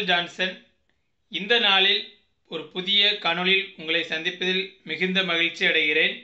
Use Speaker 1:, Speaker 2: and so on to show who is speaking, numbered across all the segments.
Speaker 1: உங்கள் ஜான்சன். இந்த நாளில் ஒரு புதிய காணொளியில் உங்களை சந்திப்பதில் மிகுந்த மகிழ்ச்சி அடைகிறேன்.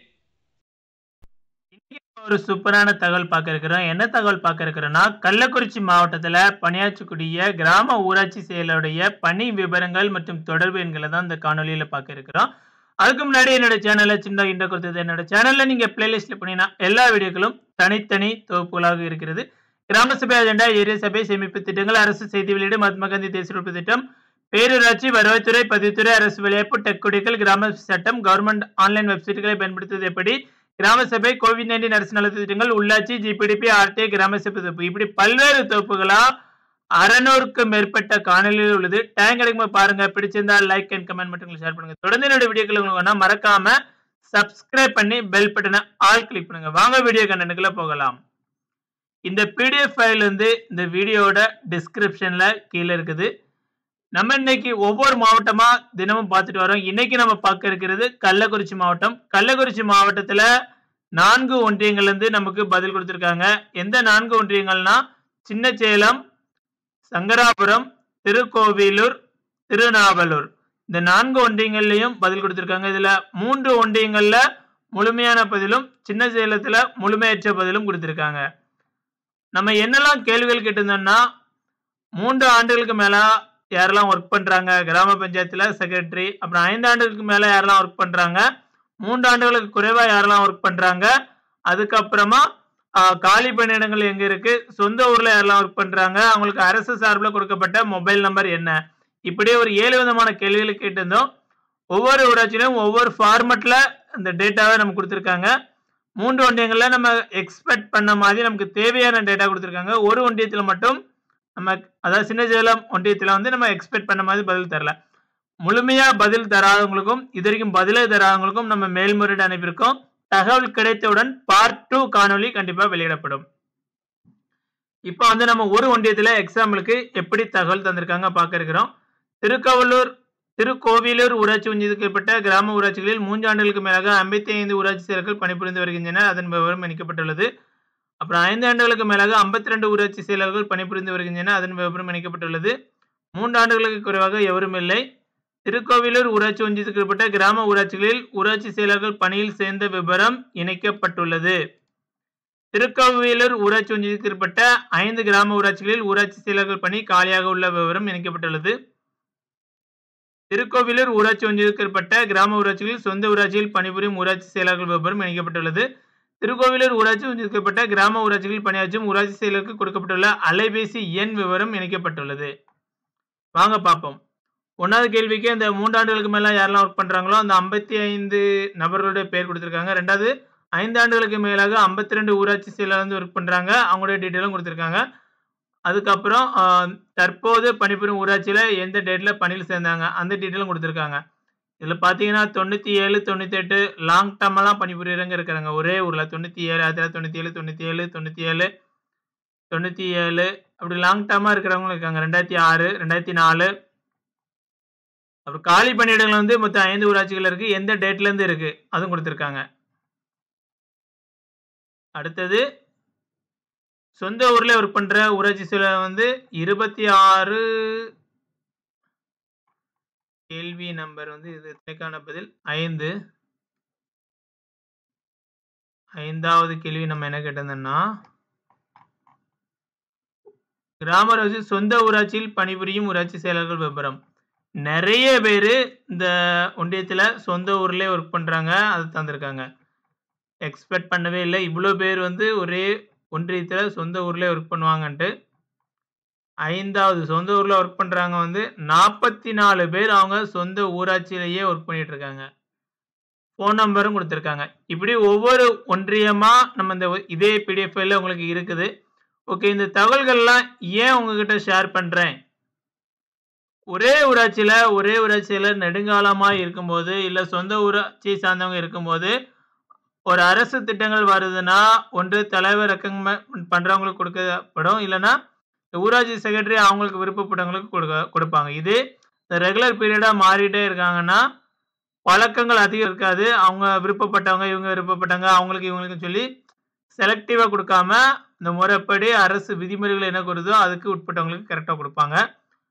Speaker 2: ஒரு சூப்பரான தகவல் பார்க்க இருக்கிறோம். என்ன தகவல் பார்க்க இருக்கிறோம்னா, கள்ளக்குறிச்சி மாவட்டத்தில் பணியாற்றக்கூடிய கிராம ஊராட்சி செயலருடைய பணி விவரங்கள் மற்றும் தொடர்பு எண்களை தான் இந்த காணொலியில் பார்க்க இருக்கிறோம். அதுக்கு முன்னாடி என்னோட சேனலை சின்ன இன்ட்ரோ கொடுத்தது. என்னோட சேனல்ல நீங்க பிளேலிஸ்ட்ல போனீங்கன்னா எல்லா வீடியோக்களும் தனித்தனி தொகுப்புகளாக இருக்கிறது. கிராம சபை அஜெண்டா, ஏரிய சபை, சேமிப்பு திட்டங்கள், அரசு செய்தி வெளியீடு, மகாத்மா காந்தி தேசிய உறுப்பு திட்டம், பேரூராட்சி, வருவாய்த்துறை, பதிவுத்துறை, அரசு விளையாட்டு, டெக் குடிகள், கிராம சட்டம், கவர்மெண்ட் ஆன்லைன் வெப்சைட்டுகளை பயன்படுத்துவது எப்படி, கிராம சபை, கோவிட்-19 அரசு நல திட்டங்கள், உள்ளாட்சி, ஜிபிடிபி, ஆர்டிஐ, கிராம சபை தொகுப்பு, இப்படி பல்வேறு தொகுப்புகளா 600க்கும் மேற்பட்ட காணொலிகள் உள்ளது. டைம் கிடைக்கும் பாருங்க. பிடிச்சிருந்தா லைக் அண்ட் கமெண்ட் மட்டும் ஷேர் பண்ணுங்க. தொடர்ந்து என்னோட வீடியோக்கள் உங்களுக்கு மறக்காம சப்ஸ்கிரைப் பண்ணி பெல் பட்டனை ஆல் கிளிக் பண்ணுங்க. வாங்க வீடியோ கண்டென்ட்குள்ள போகலாம். இந்த பிடிஎஃப் ஃபைல் வந்து இந்த வீடியோட டிஸ்கிரிப்ஷன்ல கீழே இருக்குது. நம்ம இன்னைக்கு ஒவ்வொரு மாவட்டமா தினமும் பார்த்துட்டு வரோம். இன்னைக்கு நம்ம பார்க்க இருக்கிறது கள்ளக்குறிச்சி மாவட்டம். கள்ளக்குறிச்சி மாவட்டத்துல 4 ஒன்றியங்கள்ல இருந்து நமக்கு பதில் கொடுத்திருக்காங்க. எந்த 4 ஒன்றியங்கள்னா சின்னசேலம், சங்கராபுரம், திருக்கோவிலூர், திருநாவலூர். இந்த 4 ஒன்றியங்கள்லயும் பதில் கொடுத்திருக்காங்க. இதுல 3 ஒன்றியங்கள்ல முழுமையான பதிலும் சின்ன சேலத்துல முழுமையற்ற பதிலும் கொடுத்திருக்காங்க. நம்ம என்னெல்லாம் கேள்விகள் கேட்டிருந்தோம்னா, 3 ஆண்டுகளுக்கு மேல யாரெல்லாம் ஒர்க் பண்றாங்க கிராம பஞ்சாயத்துல செக்ரட்டரி, அப்புறம் 5 ஆண்டுகளுக்கு மேல யாரெல்லாம் ஒர்க் பண்றாங்க, 3 ஆண்டுகளுக்கு குறைவா யாரெல்லாம் ஒர்க் பண்றாங்க, அதுக்கப்புறமா காலி பணியிடங்கள் எங்க இருக்கு, சொந்த ஊர்ல யாரெல்லாம் ஒர்க் பண்றாங்க, அவங்களுக்கு அரசு சார்பில் கொடுக்கப்பட்ட மொபைல் நம்பர் என்ன, இப்படியே ஒரு 7 விதமான கேள்விகளை கேட்டிருந்தோம். ஒவ்வொரு ஊராட்சியிலும் ஒவ்வொரு ஃபார்மட்ல இந்த டேட்டாவை நம்ம கொடுத்துருக்காங்க. 3 ஒன்றியங்கள்ல நம்ம எக்ஸ்பெக்ட் பண்ண மாதிரி நமக்கு தேவையான டேட்டா கொடுத்துருக்காங்க. ஒரு ஒன்றியத்தில் மட்டும் நம்ம, அதாவது சின்னசேலம் ஒன்றியத்தில் வந்து நம்ம எக்ஸ்பெக்ட் பண்ண மாதிரி பதில் தரல. முழுமையா பதில் தராதவங்களுக்கும் இது வரைக்கும் பதிலே தராதவங்களுக்கும் நம்ம மேல்முறையீடு அனுப்பியிருக்கோம். தகவல் கிடைத்தவுடன் பார்ட் 2 காணொலி கண்டிப்பா வெளியிடப்படும். இப்போ வந்து நம்ம ஒரு ஒன்றியத்துல எக்ஸாம்பிளுக்கு எப்படி தகவல் தந்திருக்காங்க பார்க்க இருக்கிறோம். திருக்கோவிலூர் ஊராட்சி ஒன்றியத்துக்குட்பட்ட கிராம ஊராட்சிகளில் 3 ஆண்டுகளுக்கு மேலாக 55 ஊராட்சி செயலர்கள் பணிபுரிந்து வருகின்றனர். அதன் விவரம் இணைக்கப்பட்டுள்ளது. அப்புறம் 5 ஆண்டுகளுக்கு மேலாக 52 ஊராட்சி செயலர்கள் பணிபுரிந்து வருகின்றனர். அதன் விவரம் இணைக்கப்பட்டுள்ளது. 3 ஆண்டுகளுக்கு குறைவாக எவரும் இல்லை. திருக்கோவிலூர் ஊராட்சி ஒன்றியத்துக்குட்பட்ட கிராம ஊராட்சிகளில் ஊராட்சி செயலர்கள் பணியில் சேர்ந்த விவரம் இணைக்கப்பட்டுள்ளது. திருக்கோவிலூர் ஊராட்சி ஒன்றியத்துக்குட்பட்ட 5 கிராம ஊராட்சிகளில் ஊராட்சி செயலர்கள் பணி காலியாக உள்ள விவரம் இணைக்கப்பட்டுள்ளது. திருக்கோவிலூர் ஊராட்சி ஒன்றியத்துக்குட்பட்ட கிராம ஊராட்சிகளில் சொந்த ஊராட்சியில் பணிபுரியும் ஊராட்சி செயலர்கள் விவரம் இணைக்கப்பட்டுள்ளது. திருக்கோவிலூர் ஊராட்சி ஒன்றியத்துக்குட்பட்ட கிராம ஊராட்சிகளில் பணியாற்றும் ஊராட்சி செயலருக்கு கொடுக்கப்பட்டுள்ள அலைபேசி எண் விவரம் இணைக்கப்பட்டுள்ளது. வாங்க பார்ப்போம். 1வது கேள்விக்கு இந்த 3 ஆண்டுகளுக்கு மேல யாரெல்லாம் ஒர்க் பண்றாங்களோ அந்த 55 நபர்களுடைய பேர் கொடுத்திருக்காங்க. 2வது 5 ஆண்டுகளுக்கு மேலாக 52 ஊராட்சி செயலர் வந்து ஒர்க் பண்றாங்க, அவங்களுடைய டீட்டெயிலும் கொடுத்திருக்காங்க. அதுக்கப்புறம் தற்போது பணிபுரியும் ஊராட்சியில எந்த டேட்ல பணியில் சேர்ந்தாங்க அந்த டீட்டெயிலும் கொடுத்திருக்காங்க. இதுல பாத்தீங்கன்னா 97, 98 லாங் டேர்ம் எல்லாம் பணிபுரியறவங்க இருக்காங்க ஒரே ஊர்ல. 97, 1997, 97, 97, 97 அப்படி லாங் டேர்மா இருக்கிறவங்க இருக்காங்க. 2006, 2004. அப்புறம் காலி பணியிடங்கள் வந்து மொத்தம் 5 ஊராட்சிகள் இருக்கு. எந்த டேட்ல இருந்து இருக்கு அதுவும் கொடுத்திருக்காங்க. அடுத்தது சொந்த ஊர்ல ஒர்க் பண்ற ஊராட்சி செயலர் வந்து 26. கேள்வி நம்பர் வந்து இது எத்தனைக்கான பதில் 5. 5வது கேள்வி நம்ம என்ன கேட்டோம்னா, கிராம ஊராட்சி சொந்த ஊராட்சியில் பணிபுரியும் ஊராட்சி செயலர்கள் விவரம். நிறைய பேரு இந்த ஒன்றியத்துல சொந்த ஊர்லயே ஒர்க் பண்றாங்க, அது தந்திருக்காங்க. எக்ஸ்பெக்ட் பண்ணவே இல்லை இவ்வளவு பேர் வந்து ஒரே ஒன்றியத்துல சொந்த ஊர்லயே ஒர்க் பண்ணுவாங்கன்ட்டு. 5வது சொந்த ஊர்ல ஒர்க் பண்றாங்க வந்து 44 பேர் அவங்க சொந்த ஊராட்சியிலேயே ஒர்க் பண்ணிட்டு இருக்காங்க. போன் நம்பரும் கொடுத்திருக்காங்க. இப்படி ஒவ்வொரு ஒன்றியமா நம்ம இந்த இதே பிடிஎஃப் ஃபைல்ல உங்களுக்கு இருக்குது. ஓகே, இந்த தகவல்கள்லாம் ஏன் உங்ககிட்ட ஷேர் பண்றேன், ஒரே ஊராட்சியில நெடுங்காலமா இருக்கும்போது இல்ல சொந்த ஊராட்சி சார்ந்தவங்க இருக்கும்போது ஒரு அரசு திட்டங்கள் வருதுன்னா ஒன்று தலைவர் ரெக்கமெண்ட் பண்றவங்களுக்கு கொடுக்கப்படும், இல்லைன்னா ஊராட்சி செக்ரட்டரி அவங்களுக்கு விருப்பப்பட்டவங்களுக்கு கொடுப்பாங்க. இது ரெகுலர் பீரியடா மாறிட்டே இருக்காங்கன்னா பழக்கங்கள் அதிகம் இருக்காது. அவங்க விருப்பப்பட்டவங்க இவங்க விருப்பப்பட்டவங்க அவங்களுக்கு இவங்களுக்கு சொல்லி செலக்டிவா கொடுக்காம இந்த முறைப்படி அரசு விதிமுறைகள் என்ன கூறுதோ அதுக்கு உட்பட்டவங்களுக்கு கரெக்டா கொடுப்பாங்க.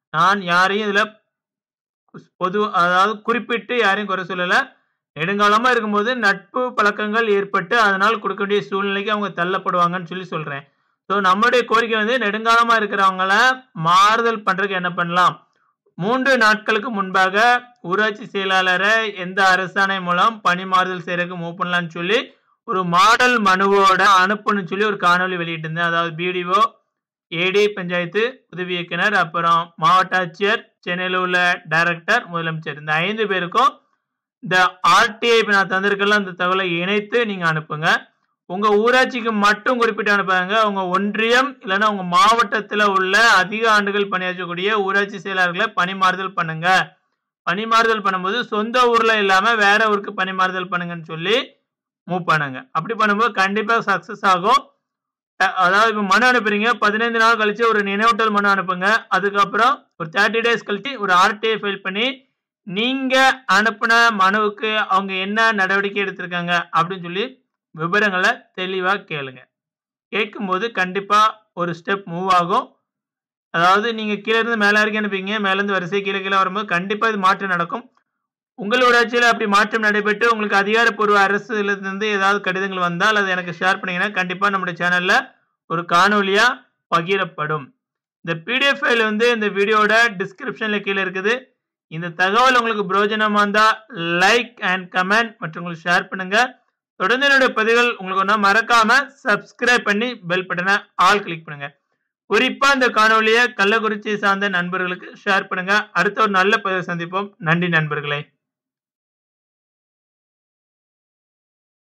Speaker 2: நான் யாரையும் இதுல அதாவது குறிப்பிட்டு யாரையும் குறை சொல்லல. நெடுங்காலமா இருக்கும்போது நட்பு பழக்கங்கள் ஏற்பட்டு அதனால் கொடுக்க வேண்டிய சூழ்நிலைக்கு அவங்க தள்ளப்படுவாங்கன்னு சொல்றேன். ஸோ நம்மளுடைய கோரிக்கை வந்து நெடுங்காலமா இருக்கிறவங்கள மாறுதல் பண்றதுக்கு என்ன பண்ணலாம்? 3 நாட்களுக்கு முன்பாக ஊராட்சி செயலாளரை எந்த அரசாணை மூலம் பணி மாறுதல் செய்யறதுக்கு மூவ் பண்ணலாம்னு சொல்லி ஒரு மாடல் மனுவோட அனுப்பணும்னு சொல்லி ஒரு காணொலி வெளியிட்டிருந்தேன். அதாவது பிடிஓ, ஏடி பஞ்சாயத்து உதவி இயக்குனர், அப்புறம் மாவட்ட ஆட்சியர், சென்னையில் உள்ள டைரக்டர், முதலமைச்சர், இந்த 5 பேருக்கும் இந்த ஆர்டிஐ இப்ப நான் தந்திருக்கல அந்த தகவலை இணைத்து நீங்க அனுப்புங்க. உங்க ஊராட்சிக்கு மட்டும் குறிப்பிட்டு அனுப்பாங்க. உங்க ஒன்றியம் இல்லைன்னா உங்க மாவட்டத்துல உள்ள அதிக ஆண்டுகள் பணியாற்றக்கூடிய ஊராட்சி செயலாளர்களை பணிமாறுதல் பண்ணுங்க. பணிமாறுதல் பண்ணும்போது சொந்த ஊர்ல இல்லாம வேற ஊருக்கு பணிமாறுதல் பண்ணுங்கன்னு சொல்லி மூவ் பண்ணுங்க. அப்படி பண்ணும்போது கண்டிப்பா சக்சஸ் ஆகும். அதாவது இப்ப மனு அனுப்புறீங்க, 15 நாள் கழிச்சு ஒரு நினைவூட்டல் மனு அனுப்புங்க. அதுக்கப்புறம் ஒரு 30 டேஸ் கழிச்சு ஒரு ஆர்டிஐ ஃபைல் பண்ணி நீங்க அனுப்புன மனுவுக்கு அவங்க என்ன நடவடிக்கை எடுத்திருக்காங்க அப்படின்னு சொல்லி விவரங்களை தெளிவா கேளுங்க. கேட்கும்போது கண்டிப்பா ஒரு ஸ்டெப் மூவ் ஆகும். அதாவது நீங்க கீழே இருந்து மேல வரைக்கும் அனுப்பிங்க, மேல இருந்து வரிசை கீழே கீழே வரும்போது கண்டிப்பா இது மாற்றம் நடக்கும். உங்களோட ஆட்சியில் அப்படி மாற்றம் நடைபெற்று உங்களுக்கு அதிகாரப்பூர்வ அரசுல இருந்து ஏதாவது கடிதங்கள் வந்தால் அதை எனக்கு ஷேர் பண்ணீங்கன்னா கண்டிப்பா நம்முடைய சேனல்ல ஒரு காணொலியா பகிரப்படும். இந்த பிடிஎஃப் ஃபைல் வந்து இந்த வீடியோட டிஸ்கிரிப்ஷன்ல கீழே இருக்குது. இந்த தகவல் உங்களுக்கு பிரயோஜனமா இருந்தா லைக் அண்ட் கமெண்ட் மற்றும் உங்களுக்கு ஷேர் பண்ணுங்க. தொடர்ந்து என்னுடைய பதிவுகள் உங்களுக்கு ஒன்றா மறக்காம சப்ஸ்கிரைப் பண்ணி பெல் பட்டனை ஆல் கிளிக் பண்ணுங்க. குறிப்பா இந்த காணொலியை கள்ளக்குறிச்சி சார்ந்த நண்பர்களுக்கு ஷேர் பண்ணுங்க. அடுத்த ஒரு நல்ல பதிவை சந்திப்போம். நன்றி நண்பர்களே.